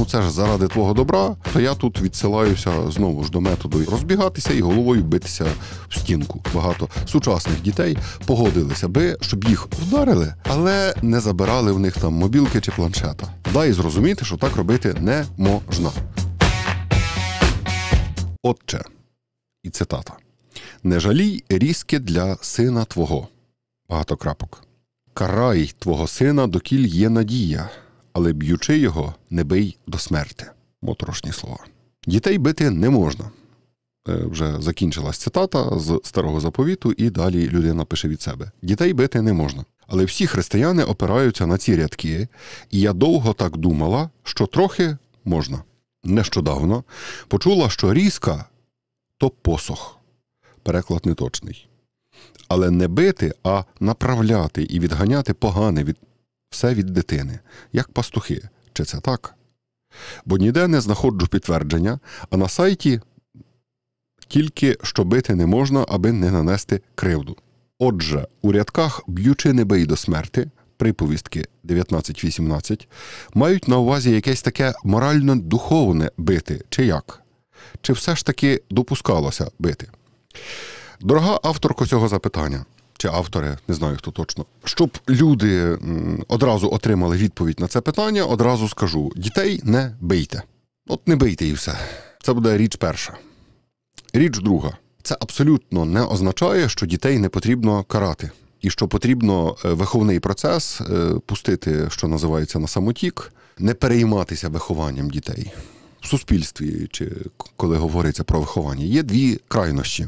ну це ж заради твого добра, то я тут відсилаюся знову ж до методу розбігатися і головою битися в стінку. Багато сучасних дітей погодилися би, щоб їх вдарили, але не забирали в них там мобілки чи планшета. Дай зрозуміти, що так робити не можна. Отче, і цитата. «Не жалій різки для сина твого». Багато крапок. «Карай твого сина, докіль є надія, але б'ючи його, не бий до смерти». Моторошні слова. Дітей бити не можна. Вже закінчилась цитата з Старого Заповіту, і далі людина пише від себе. Дітей бити не можна. Але всі християни опираються на ці рядки, і я довго так думала, що трохи можна. Нещодавно почула, що різка – то посох. Переклад неточний. Але не бити, а направляти і відганяти погане все від дитини. Як пастухи. Чи це так? Бо ніде не знаходжу підтвердження, а на сайті тільки що бити не можна, аби не нанести кривду. Отже, у рядках «б'ючи не бий до смерти» приповістки 19.18 мають на увазі якесь таке морально-духовне бити, чи як? Чи все ж таки допускалося бити? Дорога авторко цього запитання, чи автори, не знаю хто точно, щоб люди одразу отримали відповідь на це питання, одразу скажу, дітей не бийте. От не бийте і все. Це буде річ перша. Річ друга. Це абсолютно не означає, що дітей не потрібно карати. І що потрібно виховний процес пустити, що називається, на самотік, не перейматися вихованням дітей. В суспільстві, чи коли говориться про виховання, є дві крайнощі.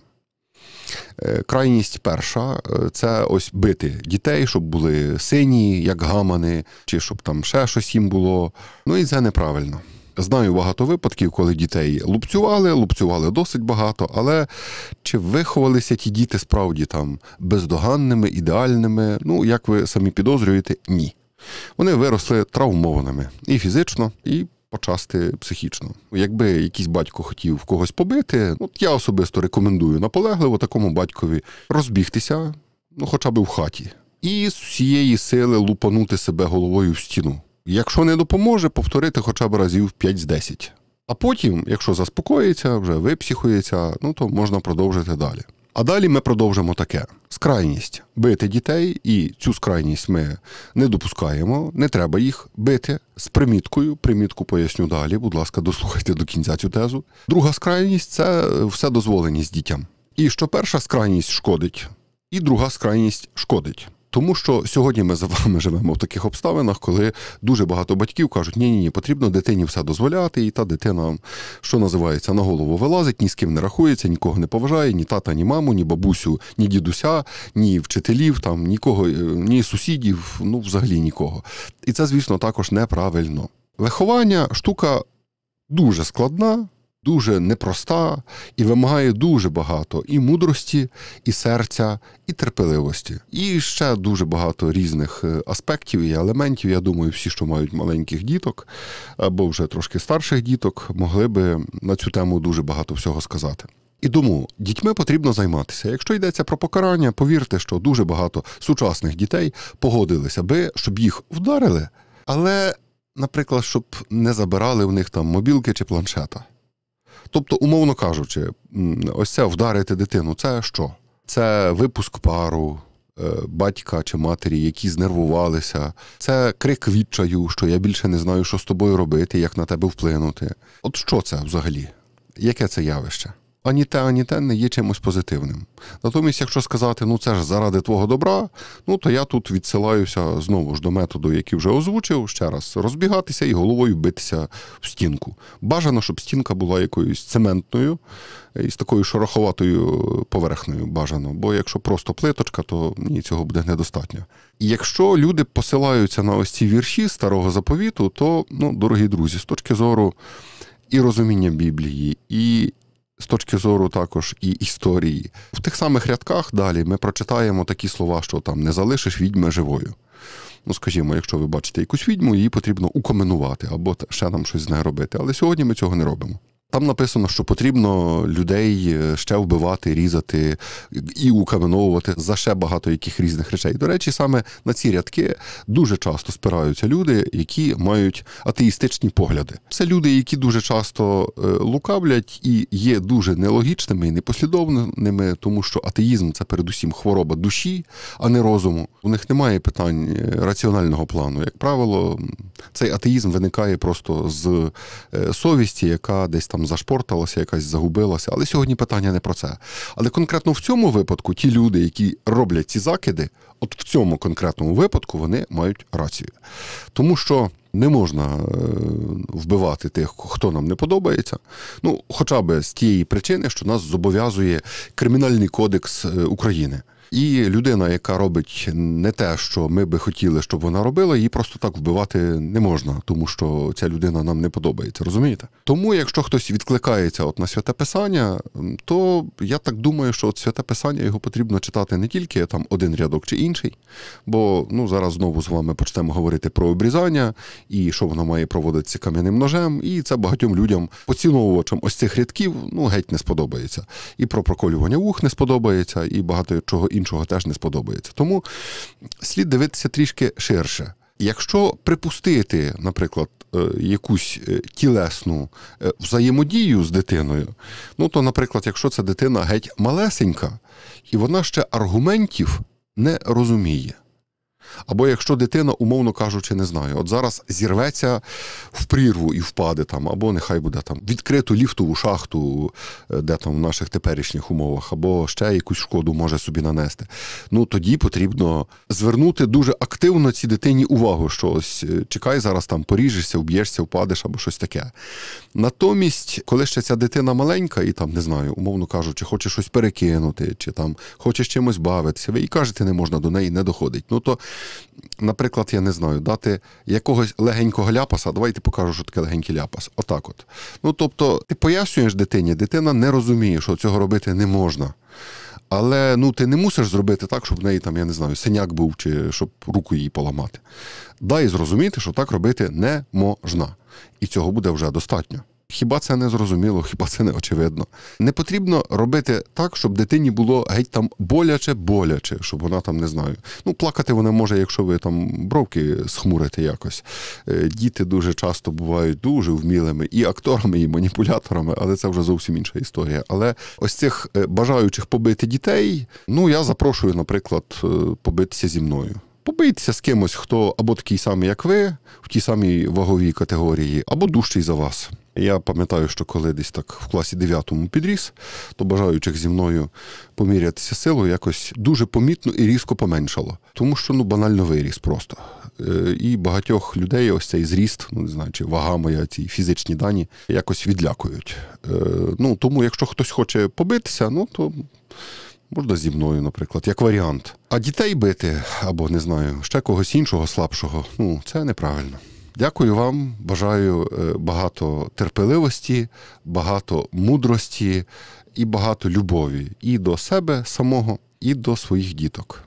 Крайність перша – це ось бити дітей, щоб були сині, як гамани, чи щоб там ще щось їм було. Ну і це неправильно. Знаю багато випадків, коли дітей лупцювали досить багато, але чи виховалися ті діти справді там бездоганними, ідеальними? Ну, як ви самі підозрюєте, ні. Вони виросли травмованими і фізично, і почасти психічно. Якби якийсь батько хотів когось побити, от я особисто рекомендую наполегливо такому батькові розбігтися, ну хоча б в хаті, і з всієї сили лупанути себе головою в стіну. Якщо не допоможе, повторити хоча б разів 5 з 10. А потім, якщо заспокоїться, вже випсихується, ну то можна продовжити далі. А далі ми продовжимо таке. Скрайність. Бити дітей, і цю скрайність ми не допускаємо, не треба їх бити. З приміткою, примітку поясню далі, будь ласка, дослухайте до кінця цю тезу. Друга скрайність – це вседозволеність дітям. І що перша скрайність шкодить, і друга скрайність шкодить. Тому що сьогодні ми з вами живемо в таких обставинах, коли дуже багато батьків кажуть, ні, потрібно дитині все дозволяти, і та дитина, що називається, на голову вилазить, ні з ким не рахується, нікого не поважає, ні тата, ні маму, ні бабусю, ні дідуся, ні вчителів, там, нікого, ні сусідів, ну взагалі нікого. І це, звісно, також неправильно. Виховання – штука дуже складна, дуже непроста і вимагає дуже багато і мудрості, і серця, і терпеливості. І ще дуже багато різних аспектів і елементів. Я думаю, всі, що мають маленьких діток або вже трошки старших діток, могли би на цю тему дуже багато всього сказати. І тому дітьми потрібно займатися. Якщо йдеться про покарання, повірте, що дуже багато сучасних дітей погодилися би, щоб їх вдарили, але, наприклад, щоб не забирали в них там мобілки чи планшета. Тобто, умовно кажучи, ось це вдарити дитину – це що? Це випуск пару, батька чи матері, які знервувалися. Це крик відчаю, що я більше не знаю, що з тобою робити, як на тебе вплинути. От що це взагалі? Яке це явище? Ані те не є чимось позитивним. Натомість, якщо сказати, ну це ж заради твого добра, ну то я тут відсилаюся знову ж до методу, який вже озвучив, ще раз, розбігатися і головою битися в стінку. Бажано, щоб стінка була якоюсь цементною і з такою шероховатою поверхнею бажано, бо якщо просто плиточка, то ні, цього буде недостатньо. І якщо люди посилаються на ось ці вірші Старого Заповіту, то, ну, дорогі друзі, з точки зору і розуміння Біблії, і з точки зору також і історії. В тих самих рядках далі ми прочитаємо такі слова, що там «не залишиш відьми живою». Ну, скажімо, якщо ви бачите якусь відьму, її потрібно укаменувати або ще нам щось з нею робити. Але сьогодні ми цього не робимо. Там написано, що потрібно людей ще вбивати, різати і укаменовувати за ще багато яких різних речей. До речі, саме на ці рядки дуже часто спираються люди, які мають атеїстичні погляди. Це люди, які дуже часто лукавлять і є дуже нелогічними і непослідовними, тому що атеїзм – це передусім хвороба душі, а не розуму. У них немає питань раціонального плану. Як правило, цей атеїзм виникає просто з совісті, яка десь там зашпорталася, якась загубилася. Але сьогодні питання не про це. Але конкретно в цьому випадку ті люди, які роблять ці закиди, от в цьому конкретному випадку вони мають рацію. Тому що не можна вбивати тих, хто нам не подобається. Ну, хоча б з тієї причини, що нас зобов'язує Кримінальний кодекс України. І людина, яка робить не те, що ми би хотіли, щоб вона робила, її просто так вбивати не можна, тому що ця людина нам не подобається, розумієте? Тому, якщо хтось відкликається от на Святе Писання, то я так думаю, що от Святе Писання його потрібно читати не тільки там один рядок чи інший, бо зараз знову з вами почнемо говорити про обрізання і що воно має проводитися кам'яним ножем, і це багатьом людям, поціновувачам ось цих рядків, геть не сподобається. І про проколювання вух не сподобається, і багато чого іншого теж не сподобається. Тому слід дивитися трішки ширше. Якщо припустити, наприклад, якусь тілесну взаємодію з дитиною, то, наприклад, якщо ця дитина геть малесенька, і вона ще аргументів не розуміє. Або якщо дитина, умовно кажучи, не знаю, от зараз зірветься в прірву і впаде там, або нехай буде там відкриту ліфтову шахту, де там в наших теперішніх умовах, або ще якусь шкоду може собі нанести. Тоді потрібно звернути дуже активно цій дитині увагу, що ось чекай, зараз там поріжешся, вб'єшся, впадеш або щось таке. Натомість, коли ще ця дитина маленька і там, не знаю, умовно кажучи, хоче щось перекинути, чи там хоче чимось бавитися, ви і кажете, не можна, до неї не доходить. То наприклад, я не знаю, дати якогось легенького ляпаса, давайте покажу, що таке легенький ляпас. Отак от. Тобто, ти пояснюєш дитині, дитина не розуміє, що цього робити не можна. Але, ти не мусиш зробити так, щоб в неї там, я не знаю, синяк був, чи щоб руку її поламати. Дай зрозуміти, що так робити не можна. І цього буде вже достатньо. Хіба це не зрозуміло, хіба це не очевидно? Не потрібно робити так, щоб дитині було геть там боляче, щоб вона там, не знаю. Плакати вона може, якщо ви там бровки схмурите якось. Діти дуже часто бувають дуже вмілими і акторами, і маніпуляторами, але це вже зовсім інша історія. Але ось цих бажаючих побити дітей, я запрошую, наприклад, побитися зі мною. Побийтеся з кимось, хто або такий самий, як ви, в тій самій ваговій категорії, або дужчий за вас. Я пам'ятаю, що коли десь так в класі 9-му підріс, то бажаючих зі мною помірятися силою якось дуже помітно і різко поменшало. Тому що, банально виріс просто. І багатьох людей ось цей зріст, не знаю, чи вага моя, ці фізичні дані, якось відлякують. Тому, якщо хтось хоче побитися, то можна зі мною, наприклад, як варіант. А дітей бити, або, не знаю, ще когось іншого слабшого, це неправильно. Дякую вам, бажаю багато терпеливості, багато мудрості і багато любові і до себе самого, і до своїх діток.